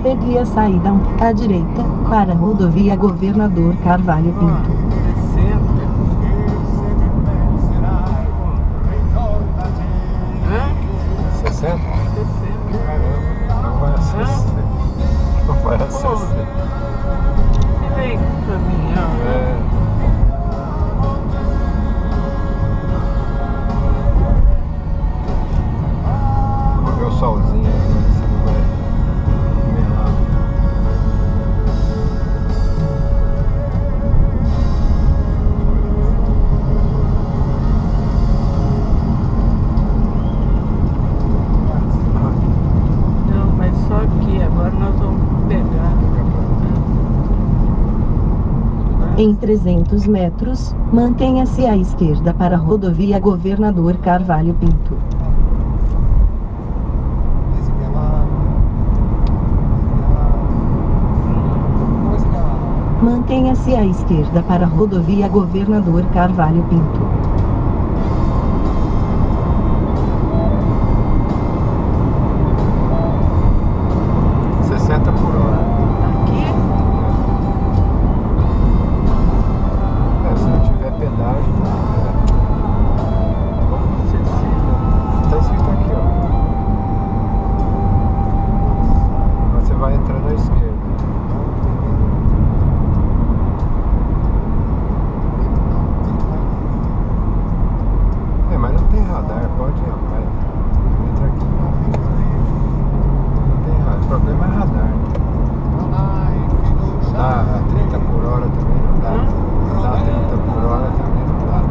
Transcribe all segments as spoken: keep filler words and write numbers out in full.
Pegue a saída um, à direita, para a rodovia Governador Carvalho Pinto. sessenta? Caramba, não vai a sessenta. Não vai a sessenta. Você vem caminhando. É. Vou ver o solzinho aqui, se não vai melar. Não, mas só aqui. Agora nós vamos pegar. Em trezentos metros, mantenha-se à esquerda para a rodovia Governador Carvalho Pinto. Mantenha-se à esquerda para a rodovia Governador Carvalho Pinto. sessenta por hora. Aqui? É, se não tiver pedágio, é. sessenta. Tá escrito aqui, ó. Mas você vai entrar na esquerda. É, mas não tem radar, pode ir, vai. Entra aqui. Não tem radar, o problema é radar. Não dá a trinta por hora também, não dá. Não dá a trinta por hora também, não dá.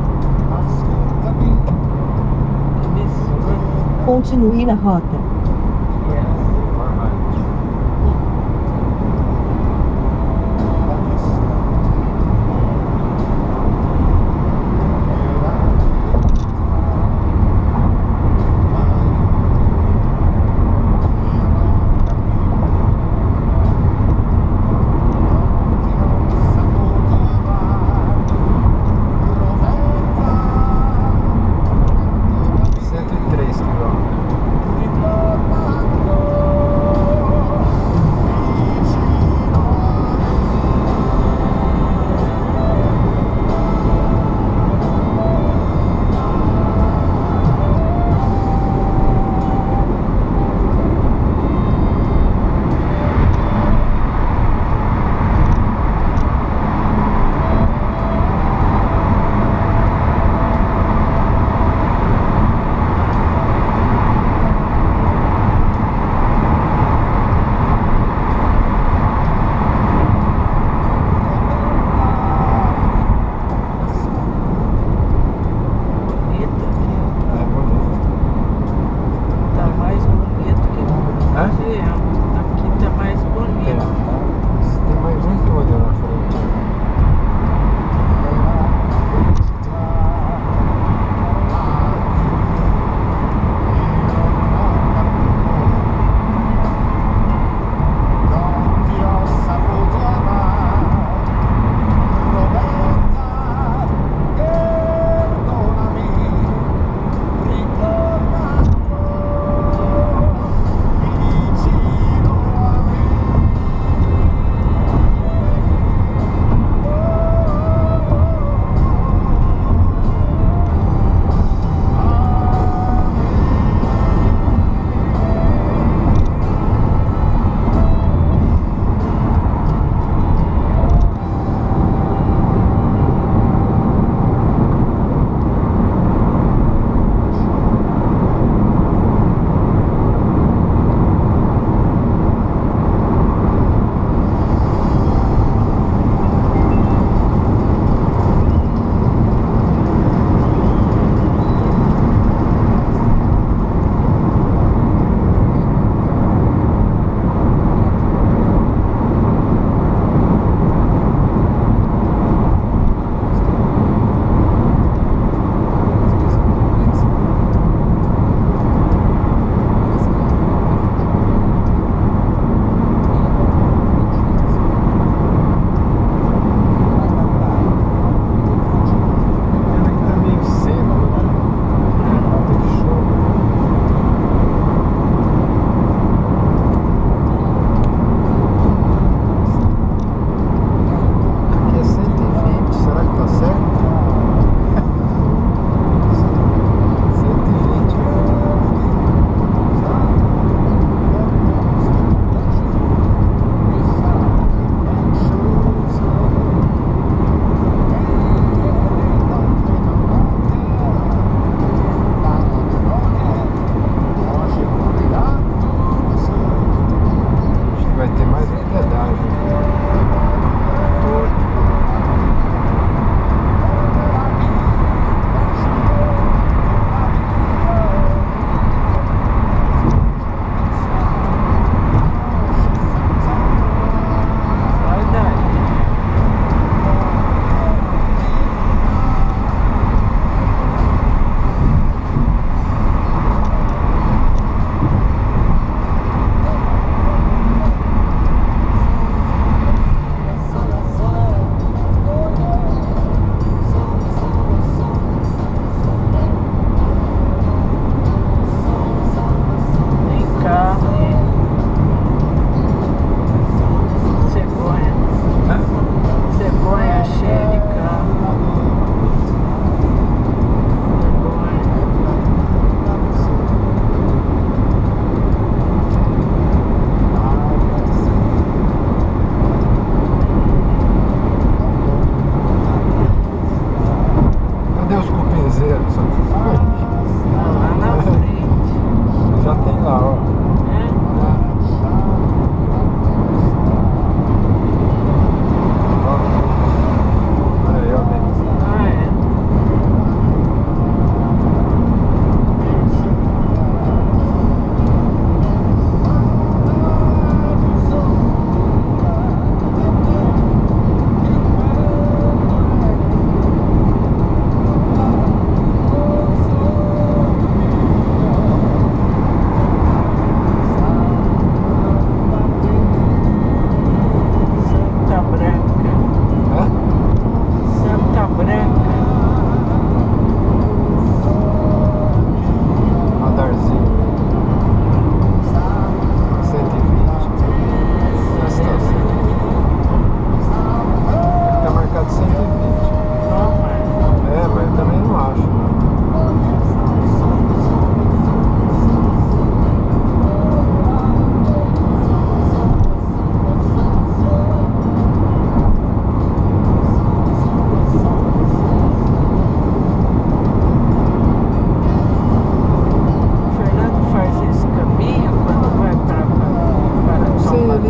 Absurdo. Continue na rota. cento e três quilômetros.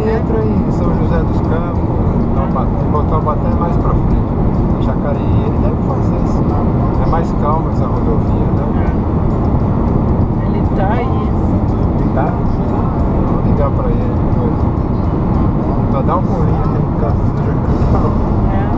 entra em São José dos Campos, Taubaté, Taubaté é mais pra frente. Jacareí, ele deve fazer isso. É mais calma essa rodovia, né? Ele tá aí. Tá? Vou ligar pra ele depois. Só dá um pulinho aqui no canto do Jacareí.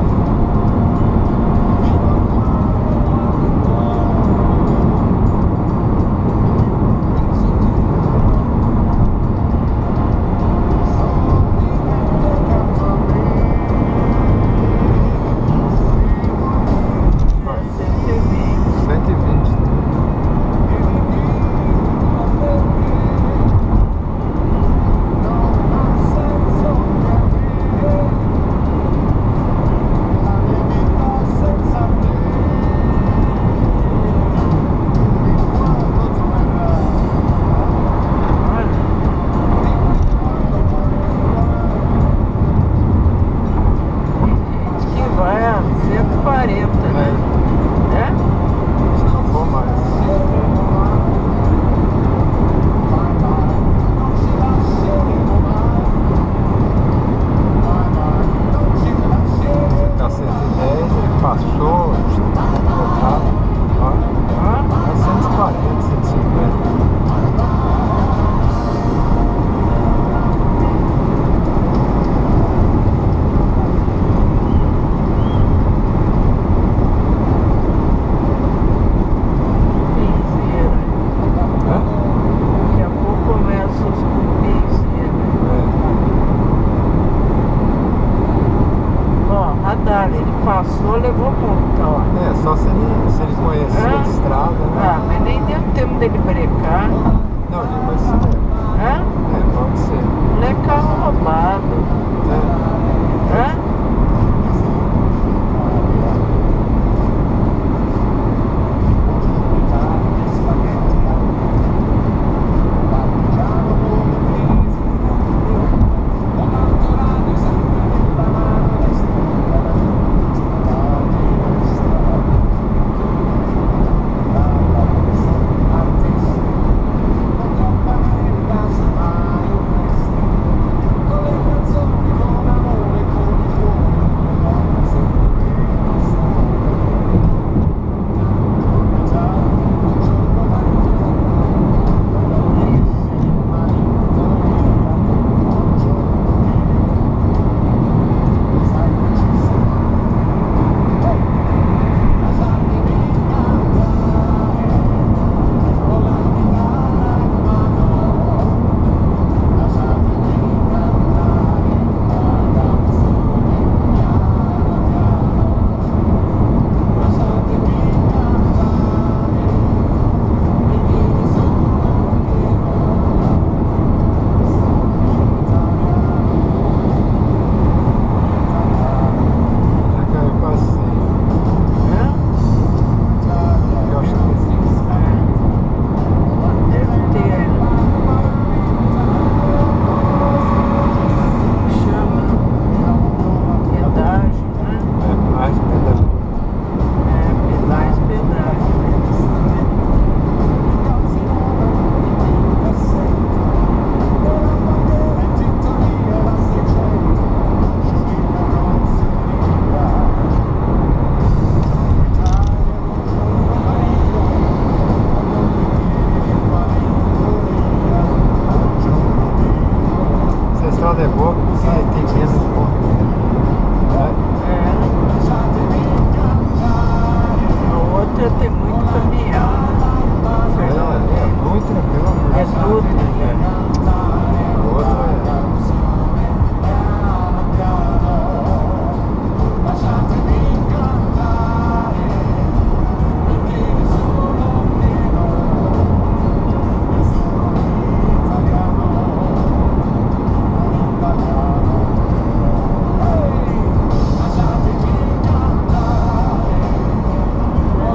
Passou, levou multa, ó. É, só se ele, se ele conhecer Hã? a estrada, né? Ah, mas nem deu tempo dele brecar. Não, ele vai ser. Hã? É, pode ser. Não é carro roubado. É. Hã?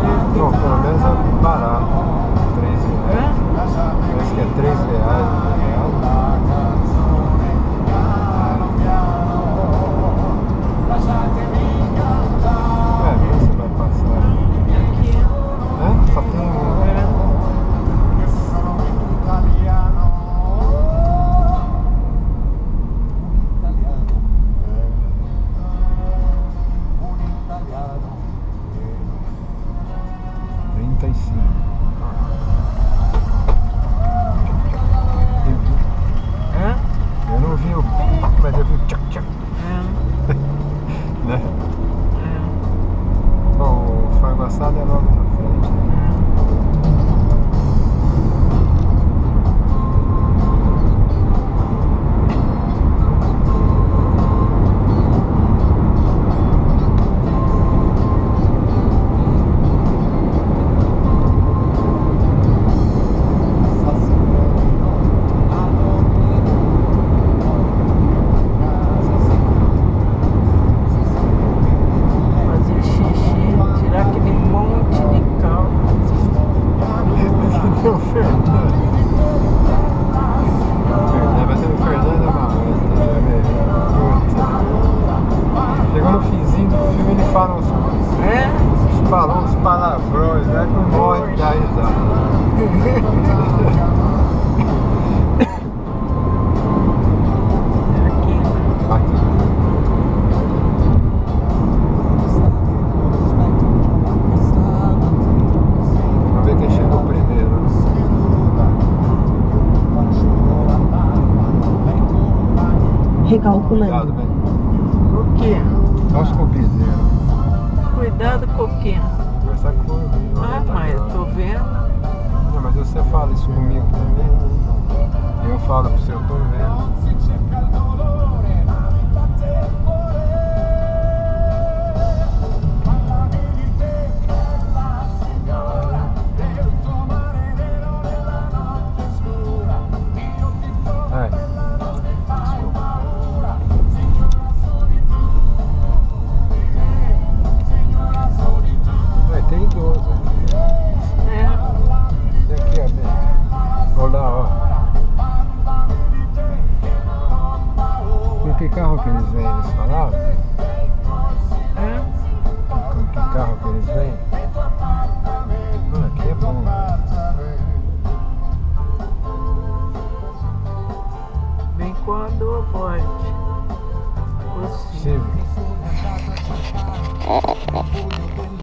Barato, três reais. Parece que é três reais. Recalculando. Cuidado, velho. O quê? Olha os copizeiros. Cuidado com o quê? Essa curva. Ah, mas eu tô vendo. Não, mas você fala isso comigo também. Eu falo pro seu, eu tô vendo. Ai, desculpa. Ai, tem idoso. É. E aqui, ó, bem. Olha lá, ó. Com que carro que eles vêm? Eles falavam? É. Com que carro que eles vêm? Ah, aqui é bom. Vem quando pode. Possível. Civic.